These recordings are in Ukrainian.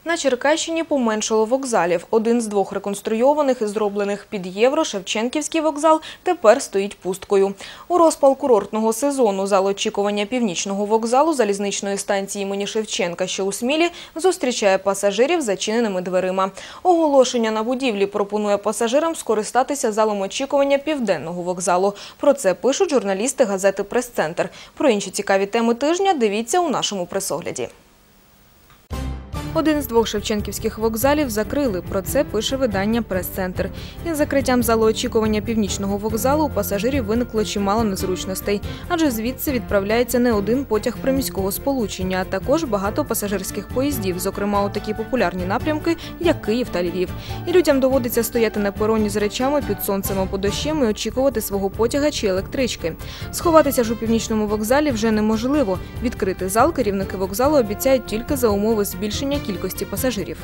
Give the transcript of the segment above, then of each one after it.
На Черкащині поменшало вокзалів. Один з двох реконструйованих і зроблених під євро Шевченківський вокзал тепер стоїть пусткою. У розпал курортного сезону зал очікування Північного вокзалу залізничної станції імені Шевченка, що у Смілі, зустрічає пасажирів зачиненими дверима. Оголошення на будівлі пропонує пасажирам скористатися залом очікування Південного вокзалу. Про це пишуть журналісти газети «Прес-центр». Про інші цікаві теми тижня дивіться у нашому прес-огляді. Один з двох шевченківських вокзалів закрили. Про це пише видання «Прес-центр». Із закриттям залу очікування Північного вокзалу у пасажирів виникло чимало незручностей. Адже звідси відправляється не один потяг приміського сполучення, а також багато пасажирських поїздів, зокрема у такі популярні напрямки, як Київ та Львів. І людям доводиться стояти на пероні з речами під сонцем або дощем і очікувати свого потяга чи електрички. Сховатися ж у Північному вокзалі вже неможливо. Відкрити зал керівники вокзалу обіцяють тільки за умови збільшення кількості пасажирів.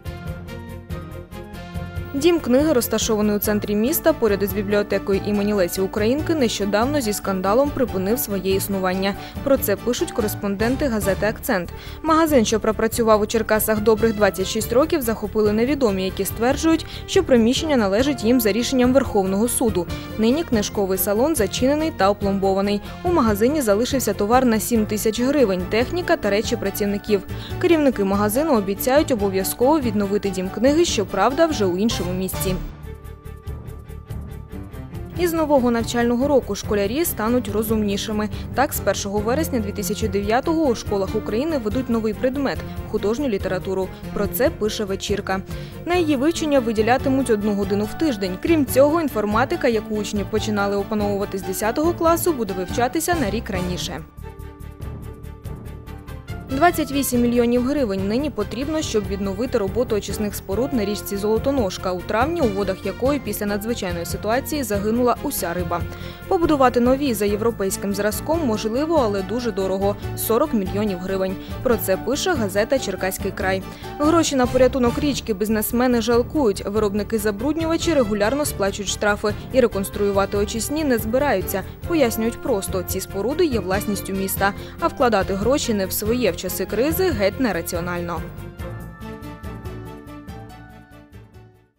Дім книги, розташований у центрі міста, поряд із бібліотекою імені Лесі Українки, нещодавно зі скандалом припинив своє існування. Про це пишуть кореспонденти газети «Акцент». Магазин, що пропрацював у Черкасах добрих 26 років, захопили невідомі, які стверджують, що приміщення належить їм за рішенням Верховного суду. Нині книжковий салон зачинений та опломбований. У магазині залишився товар на 7 тисяч гривень, техніка та речі працівників. Керівники магазину обіцяють обов'язково відновити дім книги, щоправда, вже у іншому місці. Із нового навчального року школярі стануть розумнішими. Так, з 1 вересня 2009-го у школах України ведуть новий предмет – художню літературу. Про це пише «Вечірка». На її вивчення виділятимуть 1 годину в тиждень. Крім цього, інформатика, яку учні починали опановувати з 10 класу, буде вивчатися на рік раніше. 28 мільйонів гривень нині потрібно, щоб відновити роботу очисних споруд на річці Золотоножка, у травні, у водах якої після надзвичайної ситуації загинула уся риба. Побудувати нові за європейським зразком можливо, але дуже дорого – 40 мільйонів гривень. Про це пише газета «Черкаський край». Гроші на порятунок річки бізнесмени жалкують. Виробники-забруднювачі регулярно сплачують штрафи і реконструювати очисні не збираються. Пояснюють просто – ці споруди є власністю міста, а вкладати гроші не в своє в часи кризи геть нераціонально.